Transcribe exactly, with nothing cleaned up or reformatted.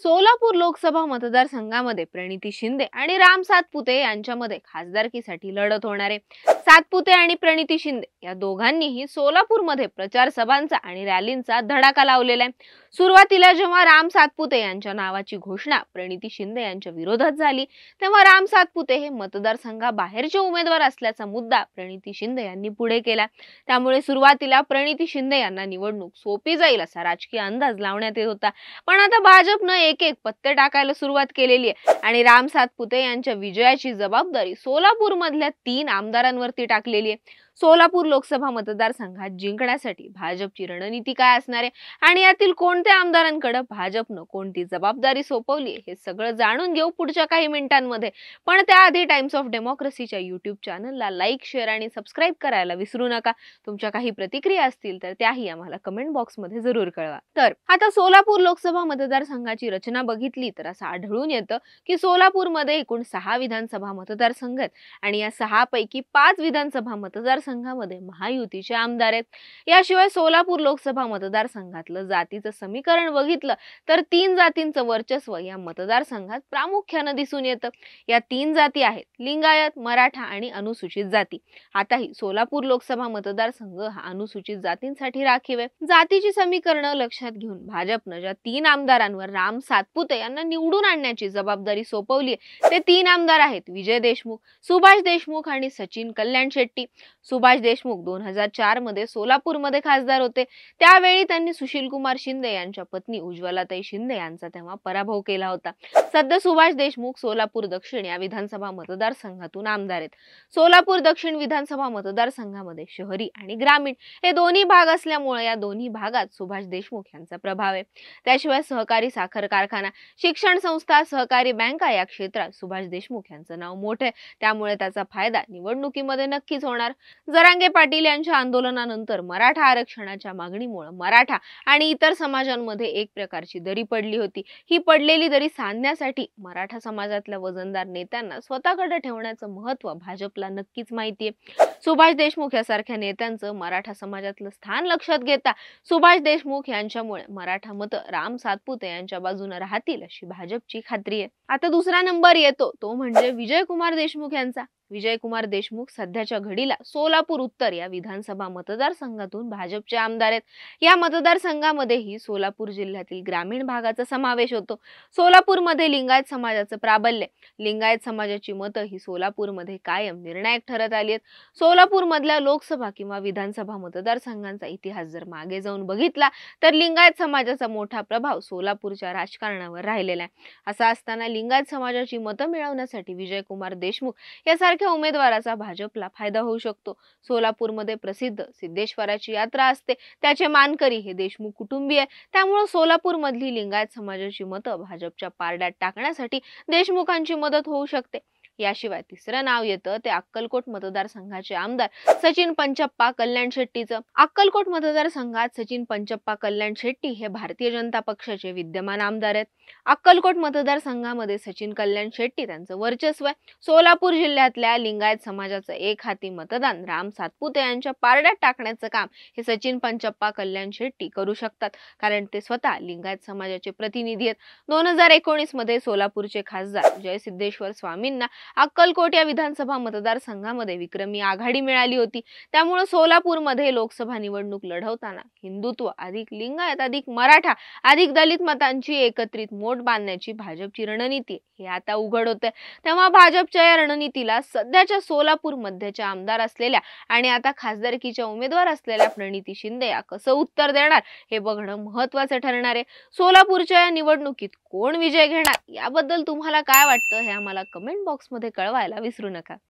सोलापूर लोकसभा मतदारसंघामध्ये प्रणिती शिंदे आणि राम सातपुते यांच्यामध्ये खासदारकीसाठी लढत होणार आहे। सातपुते आणि प्रणिती शिंदे या दोघांनीही सोलापूरमध्ये प्रचार सभांचा आणि रॅलींचा धडाका लावलेला आहे। सुरुवातीला जेव्हा राम सातपुते यांच्या नावाची घोषणा प्रणिती शिंदे यांच्या विरोधात झाली, तेव्हा राम सातपुते हे मतदारसंघाबाहेरचे उमेदवार असल्याचा मुद्दा प्रणिती शिंदे यांनी पुढे केला। त्यामुळे सुरुवातीला प्रणिती शिंदे यांना निवडणूक सोपी जाईल असा राजकीय अंदाज लावण्यात येत होता। पण आता भाजपने एक एक पत्ते टाकायला सुरुवात केलेली आहे आणि राम सातपुते यांच्या विजयाची जबाबदारी सोलापूर मधल्या तीन आमदारांवरती टाकलेली आहे। सोलापूर लोकसभा मतदारसंघात जिंकण्यासाठी भाजपची रणनीती काय असणार आहे आणि यातील कोणत्या आमदारांकडे भाजपने कोणती जबाबदारी सोपवली हे सगळं जाणून घेऊ पुढच्या काही मिनिटांमध्ये। पण त्याआधी टाइम्स ऑफ डेमोक्रेसीच्या यूट्यूब चॅनलला लाईक, शेअर आणि सबस्क्राईब करायला विसरू नका। तुमच्या काही प्रतिक्रिया असतील तर त्याही आम्हाला कमेंट बॉक्समध्ये जरूर कळवा। तर आता सोलापूर लोकसभा मतदारसंघाची रचना बघितली तर असं आढळून येतं की सोलापूरमध्ये एकूण सहा विधानसभा मतदारसंघ आहेत आणि या सहा पैकी पाच विधानसभा मतदार संघामध्ये महायुतीचे आमदार आहेत। याशिवाय सोलापूर लोकसभा मतदारसंघातलं जातीचं समीकरण बघितलं तर तीन जातींचं वर्चस्व या मतदारसंघात प्रामुख्याने दिसून येतं। या तीन जाती आहेत लिंगायत, मराठा आणि अनुसूचित जाती। आताही सोलापूर लोकसभा मतदारसंघ हा अनुसूचित जातींसाठी राखीव आहे। जातीची समीकरण लक्षात घेऊन भाजपने ज्या तीन आमदारांवर राम सातपुते यांना निवडून आणण्याची जबाबदारी सोपवली ते तीन आमदार आहेत विजय देशमुख, सुभाष देशमुख आणि सचिन कल्याण शेट्टी। सुभाष देशमुख दोन हजार चार मध्ये सोलापूरमध्ये खासदार होते। त्यावेळी त्यांनी सुशील कुमार शिंदे यांच्या पत्नी उज्ज्वलाताई शिंदे यांचा तेव्हा पराभव केला होता। सध्या सुभाष देशमुख सोलापूर दक्षिण या विधानसभा मतदारसंघातून आमदार आहेत। सोलापूर दक्षिण विधानसभा मतदारसंघामध्ये शहरी आणि ग्रामीण हे दोन्ही भाग असल्यामुळे या दोन्ही भागात सुभाष देशमुख यांचा प्रभाव आहे। त्याशिवाय सहकारी साखर कारखाना, शिक्षण संस्था, सहकारी बँका या क्षेत्रात सुभाष देशमुख यांचं नाव मोठे, त्यामुळे त्याचा फायदा निवडणुकीमध्ये नक्कीच होणार। जरांगे पाटील यांच्या आंदोलनानंतर मराठा आरक्षणाच्या मागणीमुळे मराठा आणि इतर समाजांमध्ये एक प्रकारची दरी पडली होती। ही पडलेली दरी सांधण्यासाठी मराठा समाजातल्या वजनदार नेत्यांना स्वतःकडे ठेवण्याचं महत्त्व भाजपला नक्कीच माहिती आहे। सुभाष देशमुख यासारख्या नेत्यांचं मराठा समाजातलं स्थान लक्षात घेता सुभाष देशमुख यांच्यामुळे मराठा मत राम सातपुते यांच्या बाजूने राहतील अशी भाजपची खात्री आहे। आता दुसरा नंबर येतो तो म्हणजे विजय कुमार देशमुख यांचा। विजय कुमार देशमुख सध्याच्या घडीला सोलापूर उत्तर या विधानसभा मतदारसंघातून भाजपचे आमदार आहेत। या मतदारसंघामध्येही सोलापूर जिल्ह्यातील ग्रामीण भागाचा समावेश होतो। सोलापूरमध्ये लिंगायत समाजाचं प्राबल्य, लिंगायत समाजाची मतं ही सोलापूरमध्ये कायम निर्णायक ठरत आली आहेत। सोलापूर मधल्या लोकसभा किंवा विधानसभा मतदारसंघांचा इतिहास जर मागे जाऊन बघितला तर लिंगायत समाजाचा मोठा प्रभाव सोलापूरच्या राजकारणावर राहिलेला आहे। असं असताना लिंगायत समाजाची मतं मिळवण्यासाठी विजय कुमार देशमुख यासारख्या उमेदवाराचा भाजपला फायदा होऊ शकतो। सोलापूरमध्ये प्रसिद्ध सिद्धेश्वराची यात्रा असते, त्याचे मानकरी हे देशमुख कुटुंबीय, त्यामुळे सोलापूर मधली लिंगायत समाजाची मतं भाजपच्या पारड्यात टाकण्यासाठी देशमुखांची मदत होऊ शकते। याशिवाय तिसरं नाव येतं ते अक्कलकोट मतदारसंघाचे आमदार सचिन पंचप्पा कल्याण शेट्टीचं। अक्कलकोट मतदारसंघात सचिन पंचप्पा कल्याण शेट्टी हे भारतीय जनता पक्षाचे विद्यमान आमदार आहेत। अक्कलकोट मतदारसंघामध्ये सचिन कल्याण शेट्टी त्यांचं वर्चस्व आहे। सोलापूर जिल्ह्यातल्या लिंगायत समाजाचं एक हाती मतदान राम सातपुते यांच्या पारड्यात टाकण्याचं काम हे सचिन पंचप्पा कल्याण शेट्टी करू शकतात, कारण ते स्वतः लिंगायत समाजाचे प्रतिनिधी आहेत। दोन हजार एकोणीस मध्ये सोलापूरचे खासदार जय सिद्धेश्वर स्वामींना अक्कलकोट या विधानसभा मतदारसंघामध्ये विक्रमी आघाडी मिळाली होती। त्यामुळे सोलापूरमध्ये लोकसभा निवडणूक लढवताना हिंदुत्व अधिक लिंगायत अधिक मराठा अधिक दलित मतांची एकत्रित मोठ बांधण्याची भाजपची रणनीती हे आता उघड होते। तेव्हा भाजपच्या या रणनीतीला सध्याच्या सोलापूर मध्यच्या आमदार असलेल्या आणि आता खासदारकीच्या उमेदवार असलेल्या प्रणिती शिंदे या कसं उत्तर देणार हे बघणं महत्त्वाचं ठरणार आहे। सोलापूरच्या या निवडणुकीत कोण विजय घेणार याबद्दल तुम्हाला काय वाटतं हे आम्हाला कमेंट बॉक्समध्ये कळवायला विसरू नका।